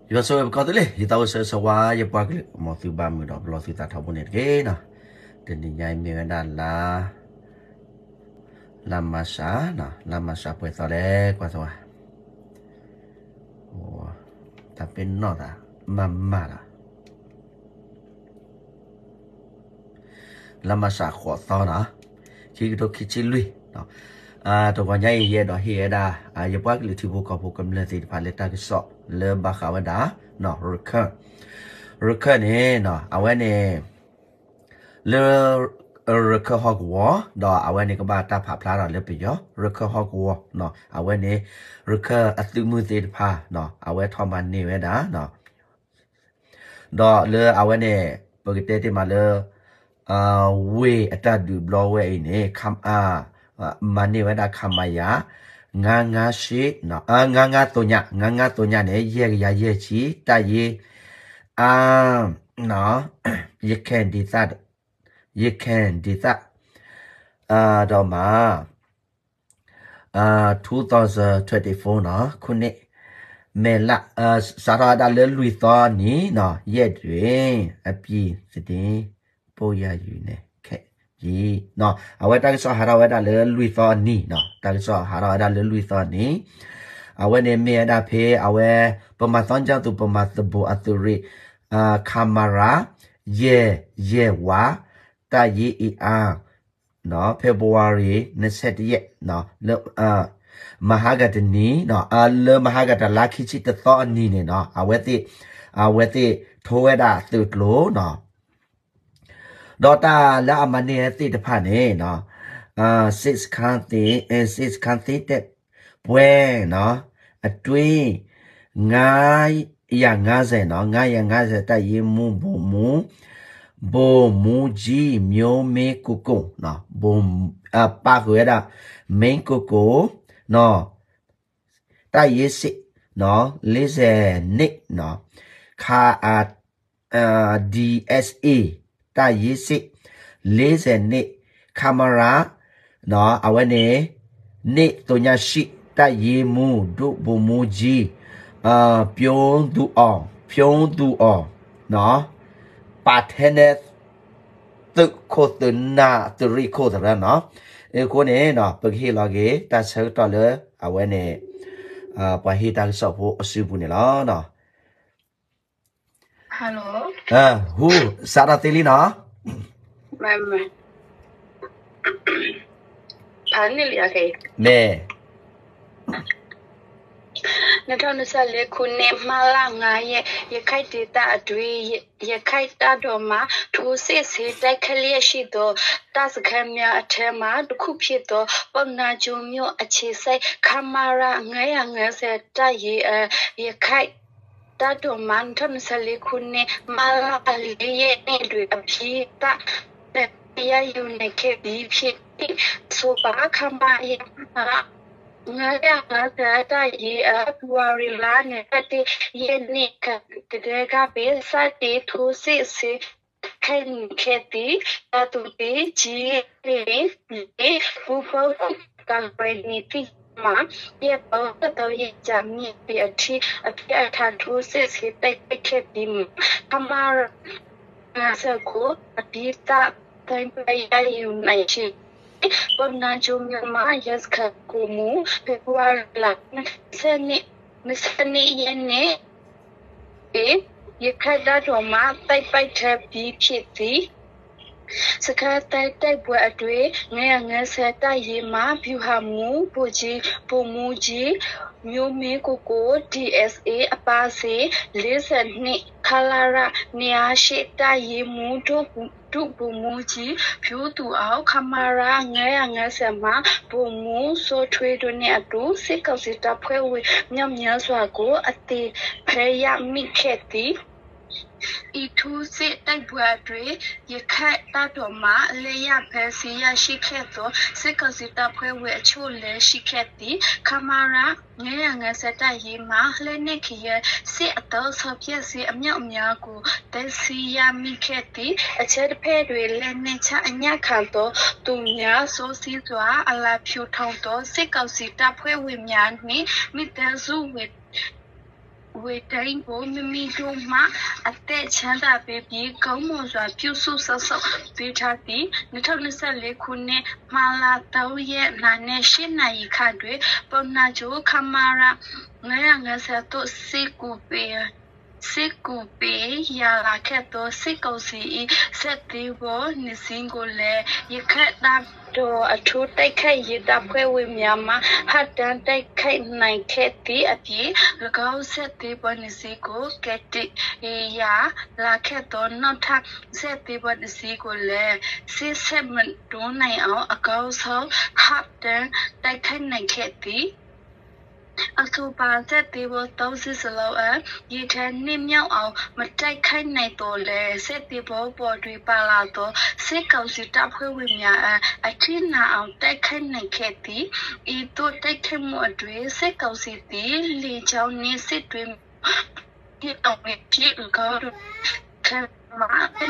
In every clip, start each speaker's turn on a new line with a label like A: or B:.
A: yo so ko tele yitaw so so wa ye pwa kle mo su ba mu do blo su ta thaw ne ke na den ni nyai me da la masa na la masa pwe so le kwa so o ta pen no da mamma da la masa kho so na chi do ki chi lui no to kwa nyai ye do he da ye pwa kle thi bu ko bu kam le ti pha le ta ki so le ba kha wa da no recur ne no awe ne le recur hog war do awe ne ko ba ta pha phla da le pi yo recur hog war no awe ne recur atu mu te pha no awe thom ban ne we da no do le awe ne pagite te ma le we ata du blow we ne kham mane we da khamaya nga shi no nga to nya ne ye chi ta ye no you can decide တော့မှာ2024เนาะခုနှစ်မေလစာရဒါလဲလူသောနီเนาะရက်တွင်အပြည်စတင်ပို့ရယူနေခဲ့ကြီးเนาะအဝဲတိုက်ဆောဟာရဝဲဒါလဲလူသောနီเนาะတိုက်ဆောဟာရဒါလဲလူသောနီအဝဲနေမေဒါဖေအဝဲပမသန်ကြသူပမသဘူအသူရီคามาราเย่วาตายีอีอาเนาะเฟบรุรี21ရက်เนาะมหากตนีเนาะเลมหากตลาคิจิตตออันนี้เนี่ยเนาะอเวติโทเวดาตุดโลเนาะดอตาและอมันเนี่ยติตะพะเนี่ยเนาะsixคันติเตป่วยเนาะอตวีง่ายอย่าง50เนาะง่ายอย่าง50แต่ยิมูบูจีမျိုးเมกุกุเนาะบูปากเวดาเมกุกุเนาะแต่ยิสิเนาะ40นิเนาะคาDSA แต่ยิสิ40นิคามาราเนาะเอาไว้เนี่ยนิตัวญาชิแต่ยิมูดุบูมูจีပြုံးသူအောင်နော်ပါထနေတုခိုတနာတရီခိုတရနော်ကိုနေနော်ပခေလာကေတဆောတော်လေအဝဲနေပဟိတဆောဖို့အစုဘူးနေလားနော်
B: ဟယ်လို
A: ဟူစာရတေလီနော်
B: မဘာနေလျာခေ
A: မဲ
B: 2024ခုနှစ်မလ9ရက်ရခိုင်ဒေသအတွင်းရခိုင်တပ်တော်မှထိုးစစ်ဆေးတိုက်ခလျက်ရှိသောတပ်စခန်းများအထက်မှတစ်ခုဖြစ်သောပုံနာကျုံမြို့အခြေစိုက်ခမာရာ950တပ်ရခိုင်တပ်တော်မှ2024ခုနှစ်မလ4ရက်နေ့တွင်အဖြစ်တပ်ရယူနေခဲ့ပြီးဖြစ်ဆိုပါခမာရာငါရတာတာရေအဝရီလာနဲ့တည်းရနေကတည်းကပဲစတဲ့ထိုးစစ်စေခိုင်ခဲ့တဲ့တူတီကြီးလေးဘူဖို့ကံပဲနေပြီမှာပြပေါ်တော့ရကြမြည်ပြအထထိုးစစ်စေတိုက်ခဲ့ပြီးကမာငါစကိုအဒီတာတိုင်းပရယူနိုင်ချီပုံနာချုံမှာရက်ခကူမူဖေဖော်ဝါရီလစနေရက်နေ့ရခဒတော်မှာတိုက်ပိုက်ထပ်ပြီးဖြစ်သည်စကားတိုက်ပွဲအတွင်း950တိုက်ရေမှာဗျူဟာမူပုံမူကြီးမျိုးမင်းကို DSA အပါစေ42ခလာရနေရာရှိတိုက်ရေမူတို့ပုံမူကြီးဖြူသူအောင်ခမာရာ950မှာပုံမူဆိုထွေးတို့နဲ့အတူစစ်ကောင်စီတပ်ဖွဲ့ဝင်မြောက်စွာကိုအသေးဖရမိခဲ့သည်ဤထူးစစ်တိုက်ပွဲတွင်ရခိုင်တပ်တော်မှလေယာဖက်စီရရှိခဲ့သောစစ်ကောင်စီတပ်ဖွဲ့ဝင်အချို့လည်းရှိခဲ့သည်ခမာရာ950တိုက်ရေးမှလက်နက်ခရစစ်အတော်ဆော်ပြက်စီအမြောက်အများကိုတက်စီရမိခဲ့သည်အချက်တစ်ဖက်တွင်လက်နက်ချအညခံသောသူများစိုးစည်းစွာအလားဖြူထောင်သောစစ်ကောင်စီတပ်ဖွဲ့ဝင်များနှင့်မိသားစုဝင်เวทายโบมีดูมาอัตเตชันดาเบบีเขาโมจาพิวสุสสเวทาตีนิทานนิสัยเล็กคุณเนมาลาตาวเยนาเนชินายิคาด้วยปนาจูคามาระเงยเงยเสตุสิกูเปสิกูเปยาลาแค่ตัวสิกูสีเสติโบนิสิงโกเลยแค่ดาตัวอชุดได้แค่ยืดดับแค่วิมยามาหัดดันได้แค่ในแค่ตีอดีแล้วก็เสติโบนิสิโกแกติยาลาแค่ตัวนอทักเสติโบนิสิโกเลสิเซมันตัวในเอาก็เขาหัดดันได้แค่ในแค่ตีအဆိုပါသက်သေးဘောတောင်းစစ်စလောက်ရေထဲနှင်းမြောက်အောင်မတိုက်ခိုက်နိုင်တော့လဲစစ်သေးဘောပေါ်တွေပါလာတော့စစ်ကောင်စီတပ်ဖွဲ့ဝင်များအထင်နာအောင်တိုက်ခိုက်နိုင်ခဲ့သည်ဤတို့တိုက်ခိုက်မှုအတွင်းစစ်ကောင်စီသည်လေချောင်းနှင်းစစ်တွေဒီအောင်ဖြစ်ကောက်ခံမှာเป็น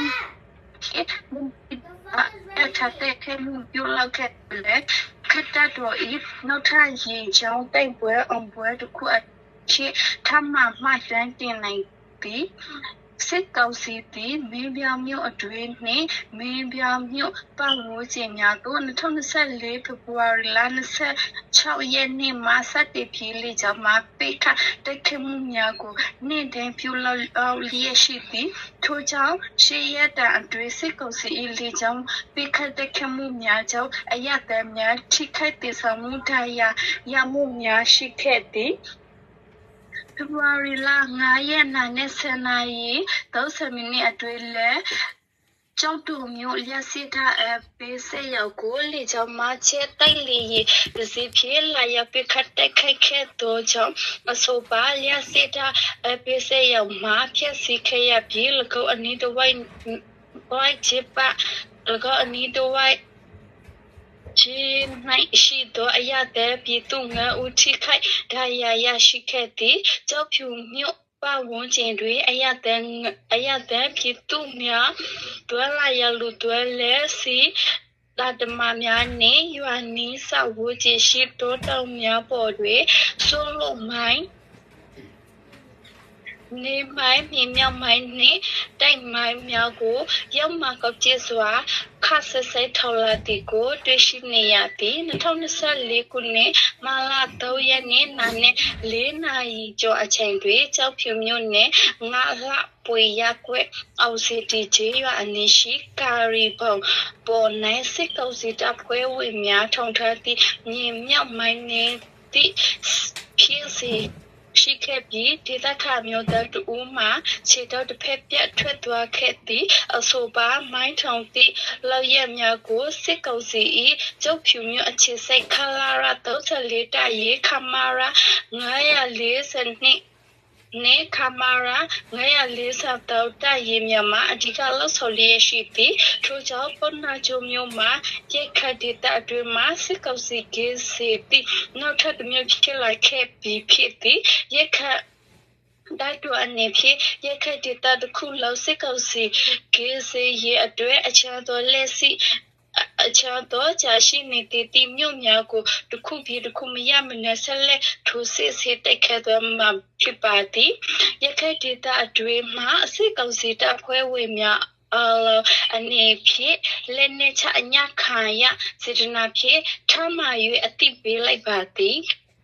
B: ถ้าแต่แค่มึงอยู่แล้วแค่เลยแค่ตัดตัวอีกนอกจากยิงจ้องแต่งบัวอมบัวทุกคนที่ทำมาแจ้งจริงในปีစစ်ကောင်စီတီမင်းပြမျိုးအတွင်းနှင့်မင်းပြမျိုးပတ်ဝန်းကျင်များသို့2024ဖေဖော်ဝါရီလ26ရက်နေ့မှစတင်ပြီးလေကြောင်းမှာပိတ်ခတ်တိုက်ခိုက်မှုများကိုနေ့တိုင်းပြုလုပ်လျက်ရှိသည်ထို့ကြောင့်ရှေ့ရက်တန်အတွင်းစစ်ကောင်စီ၏လေကြောင်းပိတ်ခတ်တိုက်ခိုက်မှုများကြောင့်အရသာများထိခိုက်ဒေသမှုတရားရမှုများရှိခဲ့သည်ဖေဖော်ဝါရီလ9ရက်နဲ့10နာရီ30မိနစ်အတွင်းလဲကျောင်းတူမျိုးလျှက်စစ်ထားပေးစရောက်ကိုလေကြောင့်မချဲတိုက်လီဒစီပြေလာရပိခတ်တက်ခိုက်ခဲ့တော့ကြောင့်အဆိုပါလျှက်စစ်ထားပေးစရောက်မှာဖြစ်စီခဲ့ရပြီးလကောအနီးတစ်ဝိုင်းချစ်ပါလကောအနီးတစ်ဝိုင်းချင်းနိုင်ရှိတော့အရတဲ့ပြည်သူငါဦးထိခိုက်ဒါရရှိခဲ့သည်ကျောက်ဖြူမြို့ပတ်ဝန်းကျင်တွင်အရတဲ့ပြည်သူများတွဲလာရလူတွဲလဲစီလာတမများနှင့်ရွာနီးဆောက်ဝန်းကျင်ရှိတိုးတောင်များပေါ်တွင်ဆိုလိုမိုင်းနေမိုင်းမြောက်မိုင်းနှင့်တိုက်မိုင်းများကိုရောက်မှကောက်ကျစွာခါဆဲထော်လာတီကိုတွေ့ရှိနေရသည်2024ခုနှစ်မလာ3ရက်နေ့နာနဲ့4နာရီကျော်အချိန်တွင်ကျောက်ဖြူမြို့နယ်ငါလှပွေရက်ကွက်အောင်စီတီဂျေရွာအနီးရှိကာရီဘုံပေါ်နိုင်စစ်ကောင်စီတပ်ဖွဲ့ဝင်များထုံထားသည့်မြောက်မိုင်းနှင့်သည့်ဖြစ်စီရှိခဲ့ပြီးဒေသခံမျိုးသားတို့မှခြေတော်တစ်ဖက်ပြတ်ထွက်သွားခဲ့သည့်အဆိုပါမိုင်းထောင်သည့်လောက်ရများကိုစစ်ကောင်စီ၏ကျုပ်ဖြူမျိုးအခြေစိုက်ခလာရာ34တရေခမာရာ942နေခမာရာ940တောက်တရေမြန်မာအဓိကလောက်ဆော်လျက်ရှိသည်ထို့ကြောင့်ပုံနာချုံမျိုးမှာရိတ်ခတ်ဒေတာအတွင်းမှာစစ်ကောင်စီကစီတီနောက်ထပ်မျိုးဖြစ်လာခဲ့ပြီးဖြစ်သည်ရိတ်ခတ်ဒါတို့အနေဖြင့်ရခိုင်ဒေသတစ်ခုလုံးစစ်ကောင်စီကေစီရဲ့အတွဲအခြားသောလက်စီအခြားသောကြာရှိနေတဲ့တီမြို့များကိုတစ်ခုပြီးတစ်ခုမရမနဲ့ဆက်လက်ထိုးစစ်ဆေးတိုက်ခတ်သွားမှာဖြစ်ပါသည်ရခိုင်ဒေသအတွင်းမှာစစ်ကောင်စီတပ်ဖွဲ့ဝင်များအနေဖြင့်လက်နက်ချအညခံရစေတနာဖြင့်ထမ၍အတိပေးလိုက်ပါသည်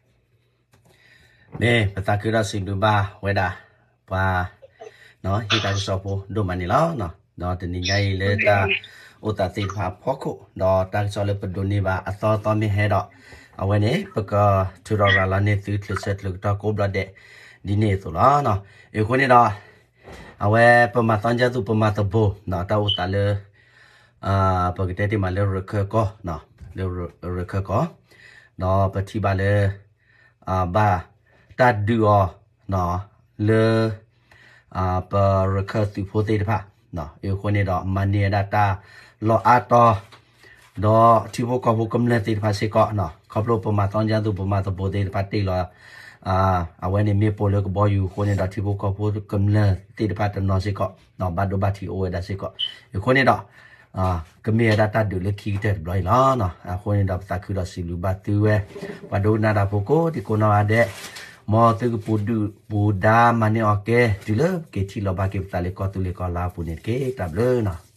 A: ねปตาคือเราสิดูบ้าเวดาว่าเนาะที่ตาสอบดูมันนี่แล้วเนาะเนาะแต่นี่ไงเลยตาอุตติภาพอคุเนาะตาสอบเลยปดูนี่ว่าอัตตอมีให้ดอกเอาไว้เนี่ยปกทุรราลานี่ตื่นเลยเสร็จเลยตาโกบลาเดดีนี่ตัวละเนาะอีกคนนี่เนาะเอาไว้ประมาณตอนจะตัวประมาณตัวโบเนาะตาอุตเลยปกติที่มาเลยรักก็เนาะเลยรักก็เนาะปฏิบัติเลยบ้าตัดดูเนาะเลยปรคติโพธิภาเนาะอีกคนนี้ดอกมันเนี่ยดาตาลออาตอดอที่พวกเขาพวกกำเนิดติภาสิกเนาะเขาโปรประมาณตอนยันตุประมาณตโพธิภาติลอเอาไว้ในเมียโปเลยก็บอกอยู่คนนี้ดอกที่พวกเขาพวกกำเนิดติภาตนอสิกเนาะบาดบาทีโอเอดาสิกอีกคนนี้ดอกก็มีดาตาดูเล็กขี้เด็ดบ่อยล้อเนาะคนนี้ดอกตาคือดอกสิลูบาตัวบาดูนาดาโปโกที่คนเอาเดมอตึกปูดามันเนี่ยโอเคจุเลเกที่เราบาเก็บตาเลก็ตุเลก็ลาปูเนี่ยเกตับเลยนะ